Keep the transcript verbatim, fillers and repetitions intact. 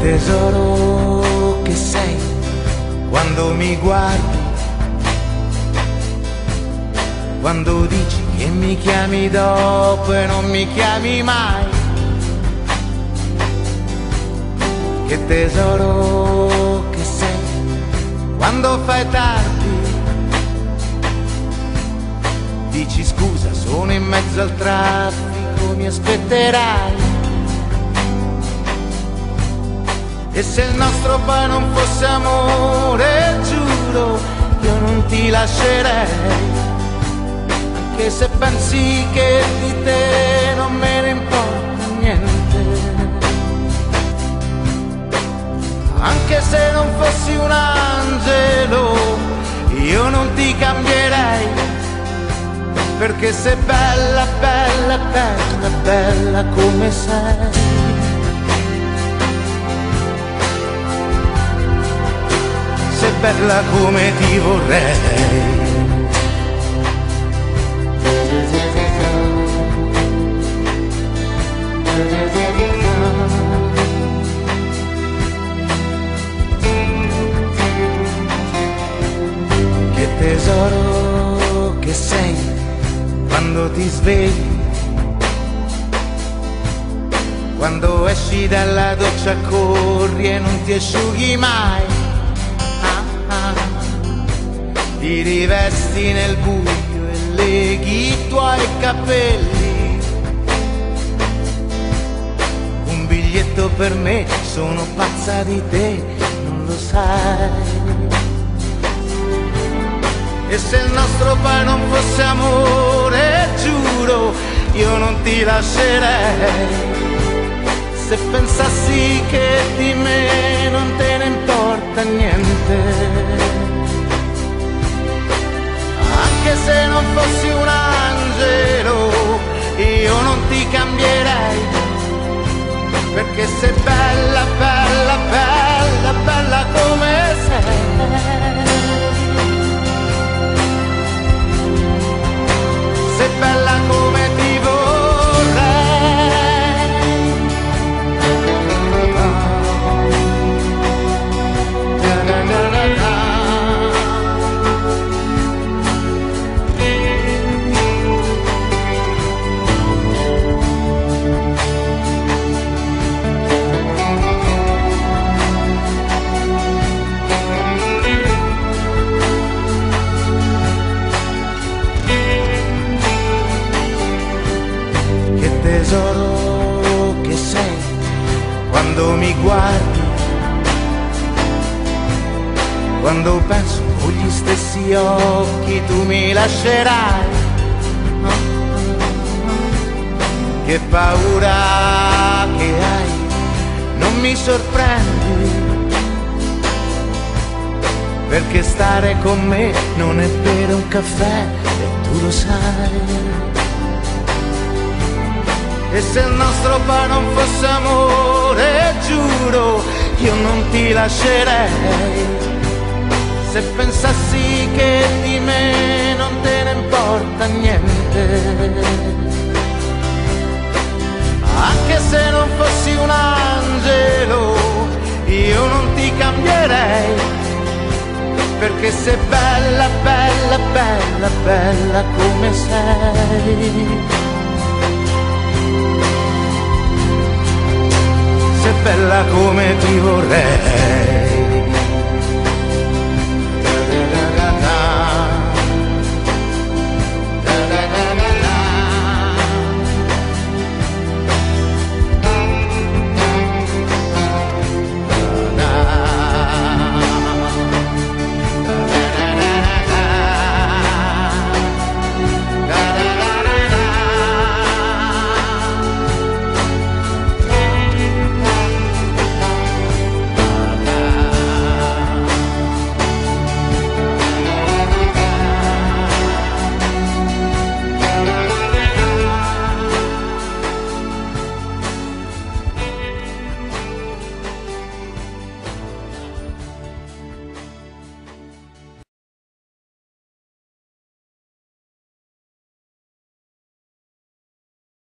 tesoro che sei quando mi guardi, quando dici che mi chiami dopo e non mi chiami mai. Che tesoro che sei quando fai tardi, dici scusa sono in mezzo al traffico, mi aspetterai. E se il nostro poi non fosse amore, giuro, io non ti lascerei, anche se pensi che di te non me ne importa niente. Anche se non fossi un angelo, io non ti cambierei, perché sei bella, bella, bella, bella come sei. Sei bella come ti vorrei. Che tesoro che sei quando ti svegli, quando esci dalla doccia corri e non ti asciughi mai. Ti rivesti nel buio e leghi i tuoi capelli. Un biglietto per me, sono pazza di te, non lo sai. E se il nostro poi non fosse amore, giuro, io non ti lascerei. Se pensassi che di me non te ne importa niente. Anche se non fossi un angelo, io non ti cambierei, perché sei bella, bella, bella, bella come sei. Sei bella come ti vorrei. Na, na, na, na. Tesoro che sei quando mi guardi, quando penso con gli stessi occhi tu mi lascerai. Che paura che hai, non mi sorprendi, perché stare con me non è bere un caffè e tu lo sai. E se il nostro poi non fosse amore, giuro, io non ti lascerei. Se pensassi che di me non te ne importa niente. Anche se non fossi un angelo, io non ti cambierei, perché sei bella, bella, bella, bella come sei. Sei bella come ti vorrei.